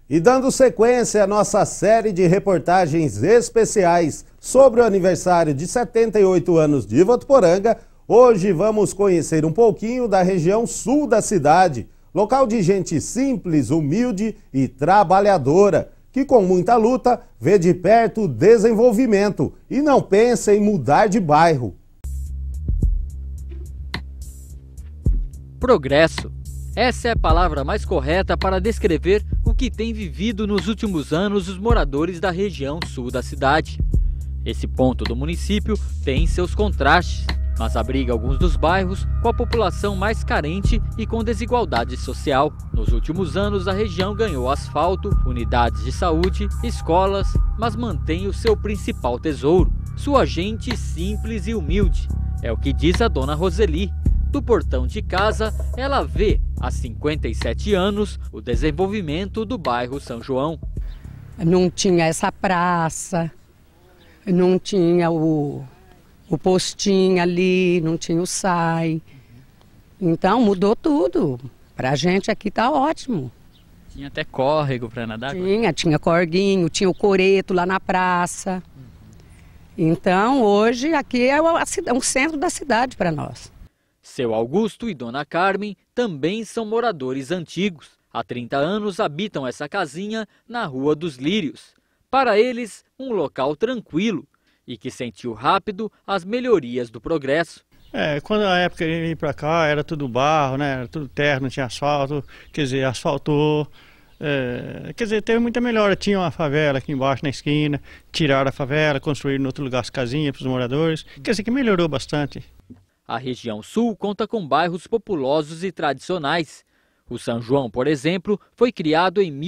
E dando sequência à nossa série de reportagens especiais sobre o aniversário de 78 anos de Votuporanga, hoje vamos conhecer um pouquinho da região sul da cidade, local de gente simples, humilde e trabalhadora, que com muita luta vê de perto o desenvolvimento e não pensa em mudar de bairro. Progresso. Essa é a palavra mais correta para descrever o que tem vivido nos últimos anos os moradores da região sul da cidade. Esse ponto do município tem seus contrastes, mas abriga alguns dos bairros com a população mais carente e com desigualdade social. Nos últimos anos, a região ganhou asfalto, unidades de saúde, escolas, mas mantém o seu principal tesouro, sua gente simples e humilde. É o que diz a dona Roseli. Do portão de casa, ela vê, há 57 anos, o desenvolvimento do bairro São João. Não tinha essa praça, não tinha o postinho ali, não tinha o SAI. Então mudou tudo. Pra gente aqui tá ótimo. Tinha até córrego para nadar? Tinha corguinho, tinha o coreto lá na praça. Então hoje aqui é o centro da cidade para nós. Seu Augusto e Dona Carmen também são moradores antigos. Há 30 anos habitam essa casinha na Rua dos Lírios. Para eles, um local tranquilo e que sentiu rápido as melhorias do progresso. Quando a época eu ia para cá era tudo barro, né? Era tudo terra, não tinha asfalto, quer dizer, asfaltou. Quer dizer, teve muita melhora. Tinha uma favela aqui embaixo na esquina, tiraram a favela, construíram em outro lugar as casinhas para os moradores. Quer dizer que melhorou bastante. A região sul conta com bairros populosos e tradicionais. O São João, por exemplo, foi criado em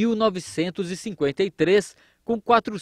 1953 com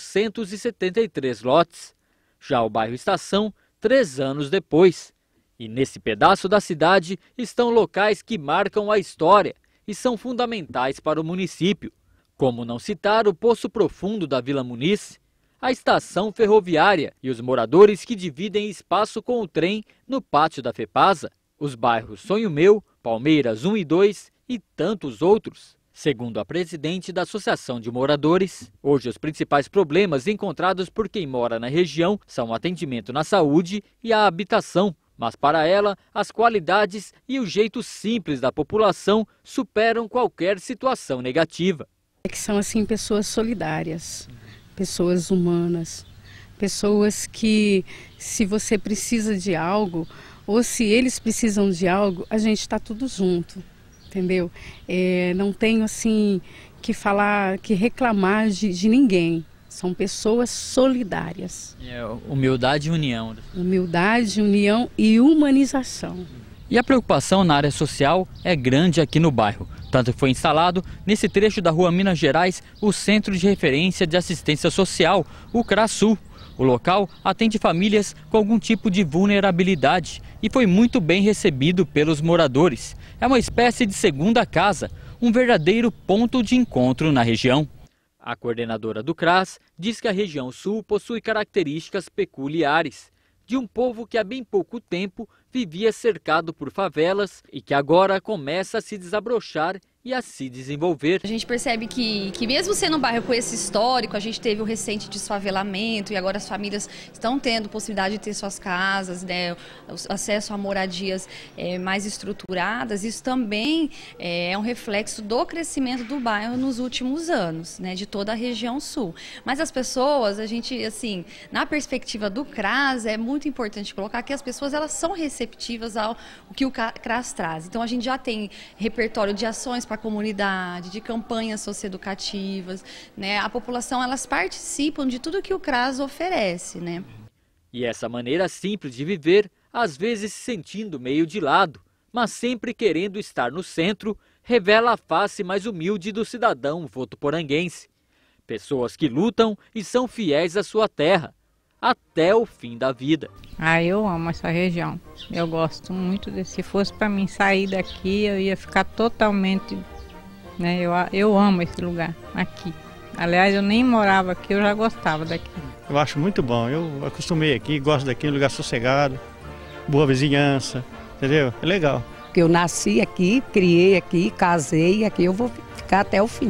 473 lotes. Já o bairro Estação, 3 anos depois. E nesse pedaço da cidade estão locais que marcam a história e são fundamentais para o município. Como não citar o Poço Profundo da Vila Muniz, a estação ferroviária e os moradores que dividem espaço com o trem no pátio da FEPASA, os bairros Sonho Meu, Palmeiras 1 e 2 e tantos outros. Segundo a presidente da Associação de Moradores, hoje os principais problemas encontrados por quem mora na região são o atendimento na saúde e a habitação, mas para ela, as qualidades e o jeito simples da população superam qualquer situação negativa. É que são assim pessoas solidárias. Pessoas humanas, pessoas que, se você precisa de algo, ou se eles precisam de algo, a gente está tudo junto, entendeu? Não tenho assim que falar, que reclamar de ninguém. São pessoas solidárias. Humildade e união. Humildade, união e humanização. E a preocupação na área social é grande aqui no bairro. Tanto que foi instalado, nesse trecho da rua Minas Gerais, o Centro de Referência de Assistência Social, o CRASU. O local atende famílias com algum tipo de vulnerabilidade e foi muito bem recebido pelos moradores. É uma espécie de segunda casa, um verdadeiro ponto de encontro na região. A coordenadora do CRAS diz que a região sul possui características peculiares, de um povo que há bem pouco tempo vivia cercado por favelas e que agora começa a se desabrochar e a se desenvolver. A gente percebe que mesmo sendo um bairro com esse histórico, a gente teve o recente desfavelamento e agora as famílias estão tendo possibilidade de ter suas casas, né, o acesso a moradias mais estruturadas. Isso também é um reflexo do crescimento do bairro nos últimos anos, né, de toda a região sul. Mas as pessoas, a gente, assim, na perspectiva do CRAS, é muito importante colocar que as pessoas elas são receptivas ao que o CRAS traz. Então a gente já tem repertório de ações para a comunidade, de campanhas socioeducativas, né? A população, elas participam de tudo que o CRAS oferece, né? E essa maneira simples de viver, às vezes se sentindo meio de lado, mas sempre querendo estar no centro, revela a face mais humilde do cidadão votuporanguense. Pessoas que lutam e são fiéis à sua terra, até o fim da vida. Eu amo essa região, eu gosto muito. Se fosse para mim sair daqui, eu ia ficar totalmente, né? Eu amo esse lugar aqui. Aliás, eu nem morava aqui, eu já gostava daqui. Eu acho muito bom, eu acostumei aqui, gosto daqui, um lugar sossegado, boa vizinhança, entendeu? É legal. Eu nasci aqui, criei aqui, casei aqui, eu vou ficar até o fim.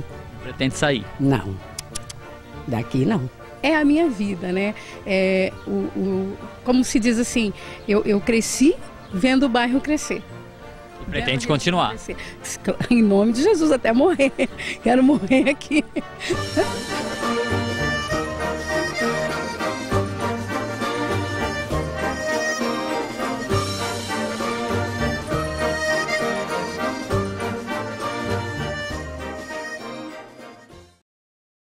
Pretende sair? Não, daqui não. É a minha vida, né? Como se diz assim, eu cresci vendo o bairro crescer. E pretende continuar? Crescer. Em nome de Jesus, até morrer. Quero morrer aqui.